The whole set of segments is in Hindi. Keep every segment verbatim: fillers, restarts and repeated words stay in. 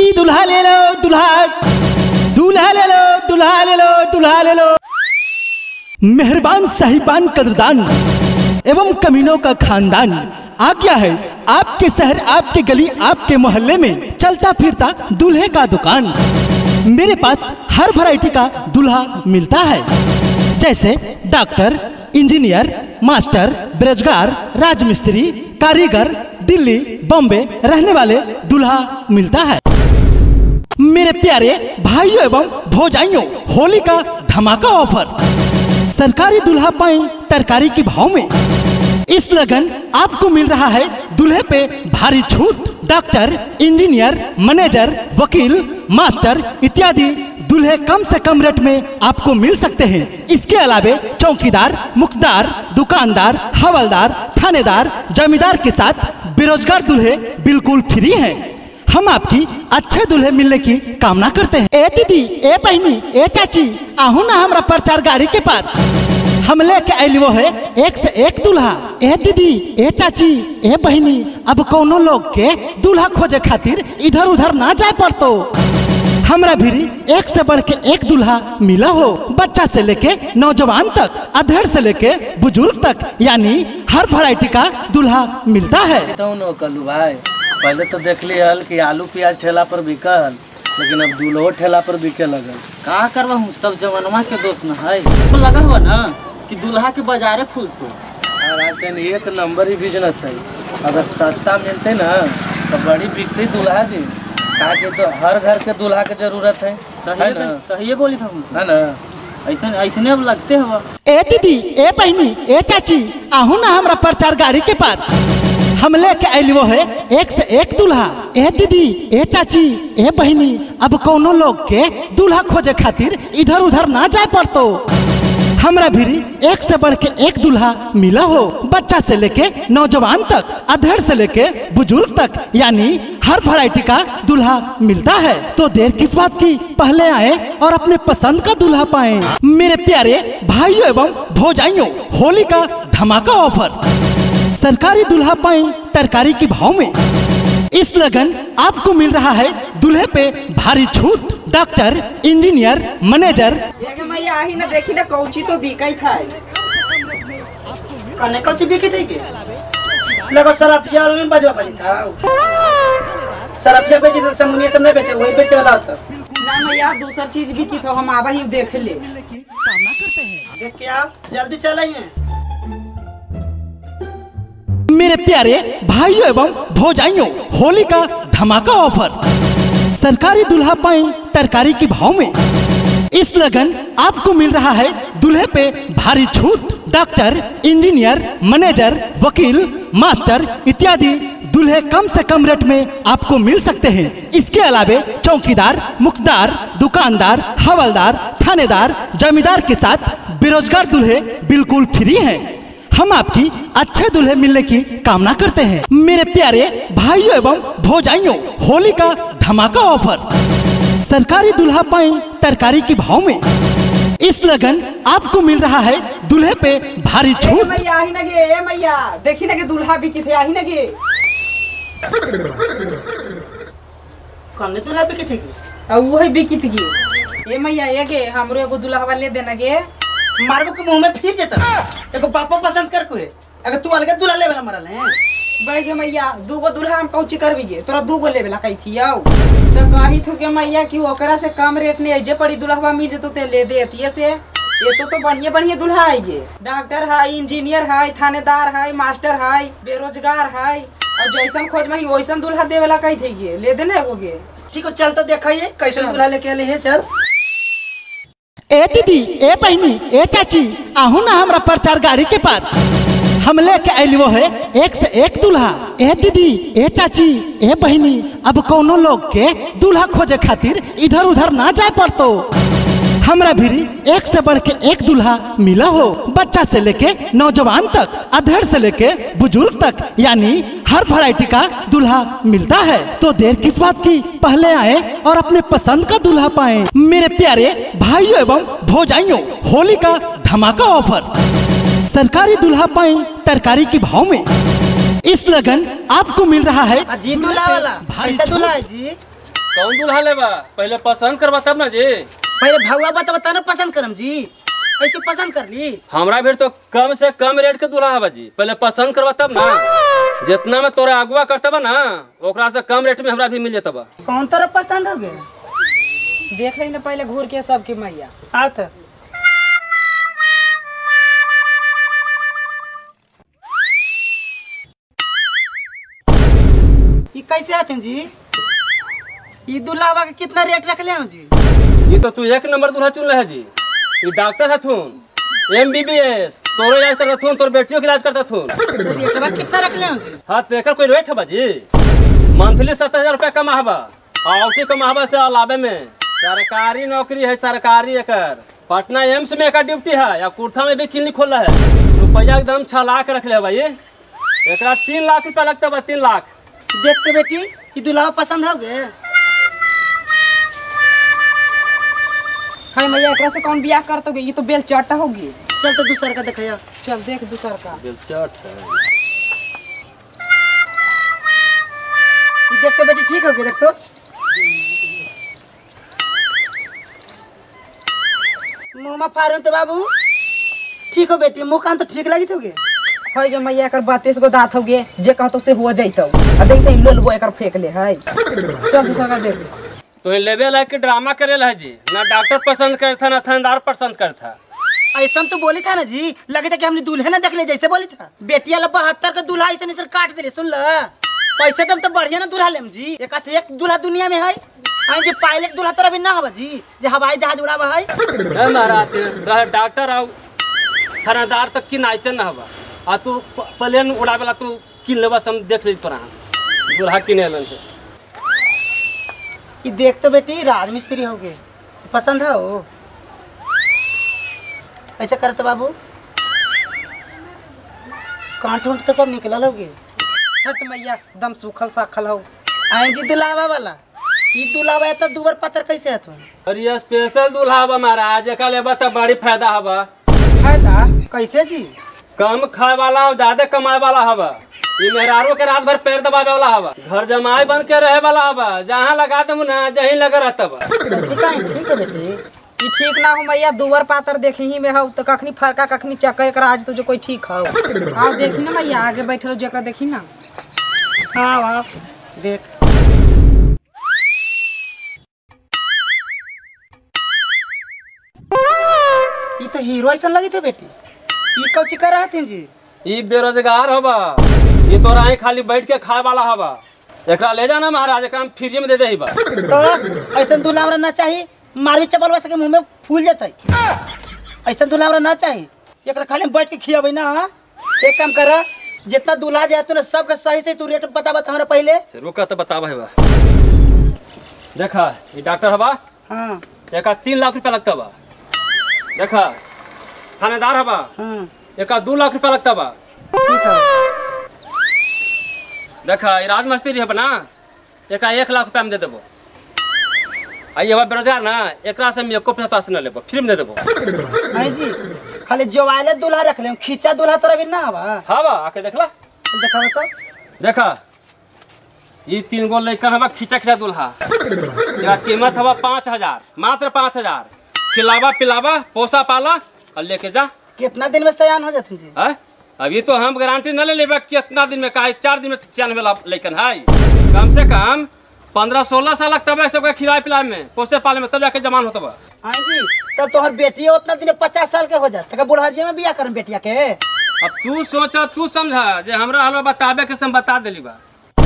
दुल्हा ले लो दुल्हा, दुल्हा ले लो दुल्हा ले लो दुल्हा ले लो। मेहरबान साहिबान कदरदान एवं कमीनों का खानदान आ गया है आपके शहर, आपके गली, आपके मोहल्ले में चलता फिरता दूल्हे का दुकान। मेरे पास हर वैरायटी का दूल्हा मिलता है, जैसे डॉक्टर, इंजीनियर, मास्टर, बेरोजगार, राजमिस्त्री, कारीगर, दिल्ली, बॉम्बे रहने वाले दूल्हा मिलता है। मेरे प्यारे भाइयों एवं भौजाइयों, होली का धमाका ऑफर, सरकारी दूल्हा पाएं तरकारी के भाव में। इस लगन आपको मिल रहा है दूल्हे पे भारी छूट। डॉक्टर, इंजीनियर, मैनेजर, वकील, मास्टर इत्यादि दूल्हे कम से कम रेट में आपको मिल सकते हैं। इसके अलावे चौकीदार, मुख्तार, दुकानदार, हवलदार, थानेदार, जमींदार के साथ बेरोजगार दूल्हे बिल्कुल फ्री हैं। हम आपकी अच्छे दूल्हे मिलने की कामना करते हैं। ए दीदी, ए बहनी, ए चाची, आहू ना हमारा प्रचार गाड़ी के पास। हम लेके आइली वो है एक से एक दूल्हा। ए दीदी, ए चाची, ए बहनी, अब कोनो लोग के दूल्हा खोजे खातिर इधर उधर ना जाए पड़तो। हमरा भी एक से बढ़ के एक दूल्हा मिला हो, बच्चा से लेके नौजवान तक, अधेड़ से लेके बुजुर्ग तक, यानी हर वैरायटी का दूल्हा मिलता है। कलू भाई, पहले तो देख ली हल कि आलू प्याज ठेला पर बिकल, लेकिन अब दूल्हो ठेला पर बिके लगल। का करवा हूँ, सब जवानवा के दोस्त न है। तो लगा हुआ ना कि दूल्हा के बाजारे खुलतो। और आज दिन एक नंबर ही बिजनेस है। अगर सस्ता मिलते ना तो बड़ी बिकती दूल्हा जी, ताकि तो हर घर के दूल्हा के जरूरत है। सही है, सही है बोली था है ना, ऐसा ऐसने अब लगते हुआ। ए दीदी, ए बहनी, ए चाची, आहू ना हमारा प्रचार गाड़ी के पास। हम लेके आइली वो है एक से एक दूल्हा। ए दीदी, ए चाची, ए बहनी, अब कोनो लोग के दूल्हा खोजे खातिर इधर उधर ना जाए पड़तो। हमरा भी एक से बढ़ के एक दूल्हा मिला हो, बच्चा से लेके नौजवान तक, अधेड़ से लेके बुजुर्ग तक, यानी हर वैरायटी का दूल्हा मिलता है। तो देर किस बात की, पहले आए और अपने पसंद का दूल्हा पाएं। मेरे प्यारे भाइयों एवं भौजाइयों, होली का धमाका ऑफर, सरकारी दूल्हा पाएं तरकारी के भाव में। इस लगन आपको मिल रहा है दूल्हे पे भारी छूट। डॉक्टर, इंजीनियर, मैनेजर, मैया ही ना देखी ना कौची तो बिकाई था। कने कौची बिकी थी के लगो सरफिया में बजवा बजी था। सरफिया बेची तो समुनिया से नहीं बेचे, वही बेचे वाला था ना मैया। दूसरा चीज भी की तो हम आवा ही देख ले। देख के आप जल्दी चलाइए। मेरे प्यारे भाइयों एवं भौजाइयों, होली का धमाका ऑफर, सरकारी दूल्हा पाएं तरकारी के भाव में। इस लगन आपको मिल रहा है दूल्हे पे भारी छूट। डॉक्टर, इंजीनियर, मैनेजर, वकील, मास्टर इत्यादि दूल्हे कम से कम रेट में आपको मिल सकते हैं। इसके अलावे चौकीदार, मुख्तार, दुकानदार, हवलदार, थानेदार, जमींदार के साथ बेरोजगार दूल्हे बिल्कुल फ्री हैं। हम आपकी अच्छे दूल्हे मिलने की कामना करते हैं। मेरे प्यारे भाइयों एवं भौजाइयों, होली का धमाका ऑफर, सरकारी दूल्हा पाएं तरकारी के भाव में। इस लगन आपको मिल रहा है दूल्हे पे भारी छूट। मैया ही ना गे, ए मैया देखी ना के दूल्हा भी किथे आही ना गे। कने दूल्हा बिकी थी के अब वही बिकी थी गे। ए मैया ये गे हमरो एगो दूल्हा ले देना गे। मारबो के मुंह में फिर जेता। एगो पापा पसंद कर को है, अगर तू अलग दूल्हा लेवे ना मरल है। बैठ गे मैया, दूगो दूल्हा हम कौची करबी गे, तोरा दूगो लेवेला कही थी आओ। तो कही थू के मैया कि ओकरा से कम रेट में जे पड़ी दूल्हा मिल जतो ते ले देती से। ये तो तो बढ़िया बढ़िया दूल्हा है ये। डॉक्टर है, इंजीनियर है, थानेदार है, मास्टर है, बेरोजगार है, और जैसन खोज में वैसन दूल्हा देवेला कही थी गे, ले देना है वो गे। ठीक है चल तो देखिए कैसन दूल्हा लेके आले है। चल ए दीदी, ए बहनी, ए चाची, आहू ना हमारा प्रचार गाड़ी के पास। हम लेके आइली वो है एक से एक दूल्हा। ए दीदी, ए चाची, ए बहनी, अब कोनो लोग के दूल्हा खोजे खातिर इधर उधर ना जाए पड़तो। हमरा भी एक से बढ़ के एक दूल्हा मिला हो, बच्चा से लेके नौजवान तक, अधेड़ से लेके बुजुर्ग तक, यानी हर वैरायटी का दूल्हा मिलता है। तो देर किस बात की, पहले आए और अपने पसंद का दूल्हा पाएं। मेरे प्यारे भाइयों एवं भौजाइयों, होली का धमाका ऑफर, सरकारी दूल्हा पाएं तरकारी के भाव में। इस लगन आपको मिल रहा है जी दूल्हा वाला। कैसा दूल्हा है जी? कौन दूल्हा लेबा पहले पसंद करबा तब ना जी। पहले भगवा बता बता ना पसंद करम जी, ऐसे पसंद कर ली। हमरा भीड़ तो कम से कम रेट के दूल्हा हवा जी, पहले पसंद करबा तब ना। जितना में तोरा अगुआ करते बा ना ओकरा से कम रेट में हमरा भी मिल जाता बा। कौन तरफ पसंद हो गया देख ली ना पहले घूर के सबके मैया। हाँ तो ये कैसे आते हैं जी? ये दूल्हा के कितना रेट रख ले हम जी? ये तो तू एक नंबर दूल्हा चुन रहा है जी। ये डॉक्टर है थून एम बी बी एस, तोरो इलाज करता थून, तोर बेटियों का इलाज करता थून। रेटवा कितना रख ले हम जी? हाँ तेकर कोई रेट है जी? मंथली सत्तर हजार रुपया कमा हवा, आउटी कमा हवा से अलावे में। सरकारी नौकरी है, सरकारी एकर। पटना एम्स में एक ड्यूटी है, या कुर्था में भी क्लिनिक खोला है। रुपया एकदम छह लाख रख ले भाई। एकरा तीन लाख रुपया लगता बा, तीन लाख। देखते बेटी ये दूल्हा पसंद हो गए? हाँ मैया एकरा से कौन बियाह करतोगे? ये तो बेल चाटा होगी। चल तो दूसर का दिखाया। चल देख दूसर का। दिलचट है। ये देख तो बेटी ठीक हो गया। देख तो मुँह में फाड़ो तो बाबू ठीक हो बेटी, मुँह कान तो ठीक लगी तो है गे मैया एकर बत्तीस गो दांत हो गे, जे कहतो से हो जैतो। आ देखते ही लोलबो एकर फेंक ले है। चल दूसरा का देख। तो ये लेवल है कि ड्रामा करे है जी। ना डॉक्टर पसंद करता ना थानेदार पसंद करता। ऐसा तो बोली था ना जी, लगे था कि हमने दूल्हे ना देख ले जैसे बोली था। बेटिया ला बहत्तर का दूल्हा ऐसे नहीं काट दे। सुन ल पैसे तुम तो बढ़िया ना दूल्हा लेम जी। एक से एक दूल्हा दुनिया में है। आई जो पायलट दूल्हा तोरा भी ना हवा जी, जो हवाई जहाज उड़ावा है। ए महाराज डॉक्टर आओ थानेदार तक की नाइते ना हवा, आ तू प्लेन उड़ावेला तू किन लेबा हम देख ली तोरा दूल्हा किने लन के। ये देख तो बेटी राजमिस्त्री हो गए, पसंद है वो? ऐसा करते बाबू कांट उंट तो सब निकल लोगे। हट मैया दम सूखल साखल हो। आई जी दुलावा वाला ये दुलावा तो दुबर पत्थर कैसे है तुम? और ये स्पेशल दूल्हा हवा महाराज, एका लेबा त बड़ी फायदा हवा। फायदा कैसे जी? कम खाए वाला और ज्यादा कमाए वाला हवा। ये मेहरारू के रात भर पैर दबावे वाला हवा, घर जमाई बन के रहे वाला हवा। जहाँ लगा दू ना जहीं लगा रहता बा। ठीक है बेटी। ये ठीक ना हो मैया, दुवर पातर देखी ही में हो तो कखनी फरका कखनी चक्कर कर। आज तुझे कोई ठीक हो आओ देखी ना मैया, आगे बैठे रहो जरा देखी ना। हाँ हाँ देख ये तो हीरो ऐसा लगी थे बेटी। ये कब चिकर रहे थे जी? ये बेरोजगार हवा, ये तोरा ही खाली बैठ के खाए वाला हवा। एकरा ले जाना महाराज, एकरा हम फ्री में दे दे ही बा। तो ऐसा दूल्हा हमरा ना चाहिए, मारवी चपल सके मुंह में फूल जाता है। ऐसा दूल्हा हमरा ना चाहिए, एकरा खाली बैठ के खियाबे ना। एक काम कर, जितना दूल्हा जाए तूने सबके सही से तू रेट बता बता हमरा पहले। रुका तो बतावा है बा। देखा ये डॉक्टर हवा, हाँ एका तीन लाख रुपया लगता बा। देखा थानेदार हवा, हाँ एका दो लाख रुपया लगता बा। ठीक है। देखा ये राज मिस्त्री है ना, एका एक लाख रुपया में दे देबो। आई हवा बेरोजगार ना, एकरा से हम एको पैसा से न लेबो, फ्री में दे देबो। नहीं जी खाली जो वाले दूल्हा रख ले, खींचा दूल्हा तोरा भी ना हवा। हवा आके देखला। देखा बता। देखा ये तीन गो लड़का हवा खींचा खींचा दूल्हा। या कीमत हवा पाँच हजार, मात्र पाँच हजार। खिलावा पिलावा पोसा पाला और लेके जा। कितना दिन में सयान हो जाती जी? है अभी तो हम गारंटी न ले लेबे कितना दिन में, का चार दिन में सियान वाला लेकिन है कम से कम पंद्रह सोलह साल लगता है सबके खिलाए पिलाए में, पोसे पाले में, तब जाके जमान होता बा। हाँ जी तब तो हर बेटी उतना दिन पचास साल के हो जाते, बुढ़ारिया में बिया कर बेटिया के। अब तू सोचा तू समझा जे हमरा हलवा बताबे के सम बता देली बा।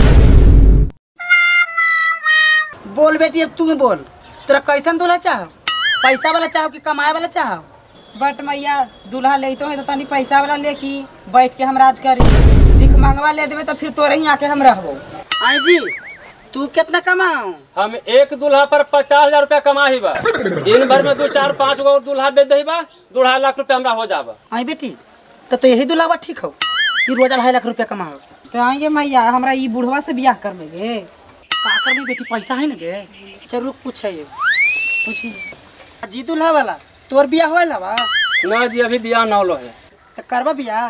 बोल बेटी अब तू बोल, तेरा कैसन दूल्हा चाहो? पैसा वाला चाहो कि कमाए वाला चाहो? बट मैया दूल्हा ले तो है तो तनी पैसा वाला ले की बैठ के हम राज करी। भिख मांगवा ले देवे तो फिर तोरे ही आके हम रहबो। आई जी तू कितना कमाओ? हम एक दूल्हा पर पचास हजार रुपया कमा ही बा। दिन भर में दो चार पाँच गो दूल्हा बेच दही बा, दो ढाई लाख रुपया हमरा हो जाबा। आई बेटी तो, तो यही दूल्हा ठीक हो, ये रोजा ढाई लाख रुपया कमाओ। तो आइए मैया हमरा ई बुढ़वा से बियाह कर लेगे। का कर बेटी पैसा है ना गे? चल रुक पूछे पूछी जी दूल्हा वाला तोर बिया होएला बा? ना जी अभी बियाह न होलो है। तो करबा बिया?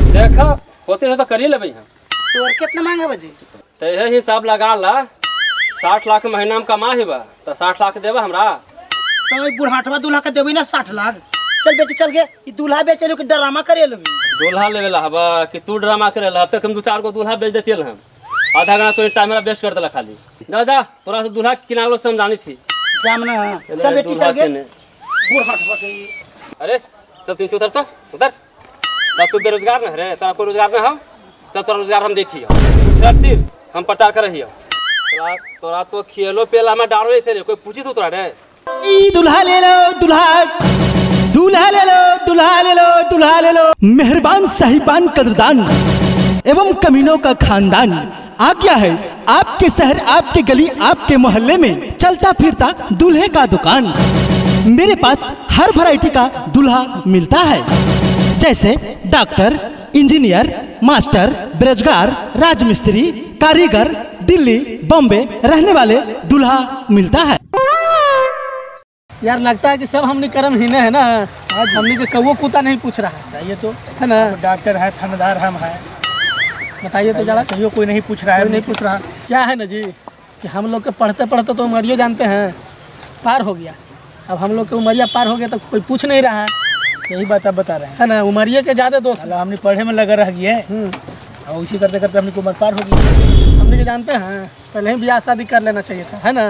देखा होते है तो कर ही लेबे हम। तोर कितना मांगे बजी? तो यही हिसाब लगा ला, साठ लाख महीना में कमा ही बा तो साठ लाख देबा हमरा। तो बुढ़ाटवा दूल्हा के देबी ना साठ लाख। चल बेटी चल गे, ई दूल्हा बेचे लोग ड्रामा करे लोग। दूल्हा लेवे ला हबा कि तू ड्रामा करे ला? अब तक हम दो चार गो दूल्हा बेच देती हम। आधा घंटा तो टाइम मेरा वेस्ट कर देला खाली। जा जा तोरा से दूल्हा किनारो समझानी थी। जामना चल बेटी चल गे। बुढ़ाटवा के अरे चल तू उतर तो उतर। तब तू बेरोजगार न रे, तोरा कोई रोजगार न हो। चल तोरा रोजगार हम देखियो, तीर हम प्रचार कर रही हो। तोरा तोरा तो खेलो पेला में डालो थे रे, कोई पूछी तो तोरा रे। ई दुल्हा ले लो दुल्हा, दूल्हा ले लो दुल्हा ले लो दुल्हा ले लो। मेहरबान साहिबान कदरदान एवं कमीनों का खानदान आ गया है आपके शहर, आपके गली, आपके मोहल्ले में चलता फिरता दूल्हे का दुकान। मेरे पास हर वैरायटी का दूल्हा मिलता है, जैसे डॉक्टर, इंजीनियर, मास्टर, बेरोजगार, राजमिस्त्री, कारीगर, दिल्ली, बॉम्बे रहने वाले दूल्हा मिलता है। यार लगता है कि सब हमने कर्म हीने है ना। आज हमने के कौओ कुत्ता नहीं पूछ रहा है, ये तो है ना। डॉक्टर है, थानेदार हम है, बताइए तो जरा। कहियो कोई नहीं पूछ रहा है, नहीं पूछ रहा। क्या है ना जी कि हम लोग के पढ़ते पढ़ते तो उमरियो जानते हैं पार हो गया। अब हम लोग के उमरिया पार हो गया तो कोई पूछ नहीं रहा है। यही बात आप बता रहे हैं, है ना। उमरिया के ज़्यादा दोस्त हमने पढ़े में लगा रह गए और उसी करते करते हमने उम्र पार हो गई। हमने के जानते हैं पहले ही ब्याह शादी कर लेना चाहिए था, है ना।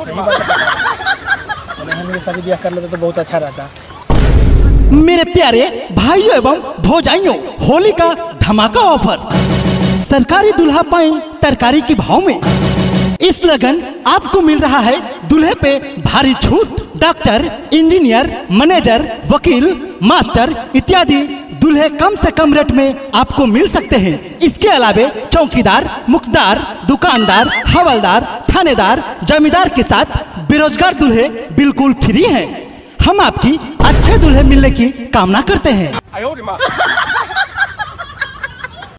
हमने शादी ब्याह कर लेते तो बहुत अच्छा रहता। मेरे प्यारे भाइयों एवं भौजाइयों, होली का धमाका ऑफर। सरकारी दूल्हा पाई तरकारी के भाव में इस लगन आपको मिल रहा है दूल्हे पे भारी छूट। डॉक्टर, इंजीनियर, मैनेजर, वकील, मास्टर इत्यादि दूल्हे कम से कम रेट में आपको मिल सकते हैं। इसके अलावे चौकीदार, मुख्तार, दुकानदार, हवलदार, थानेदार, जमींदार के साथ बेरोजगार दूल्हे बिल्कुल फ्री हैं। हम आपकी अच्छे दूल्हे मिलने की कामना करते हैं।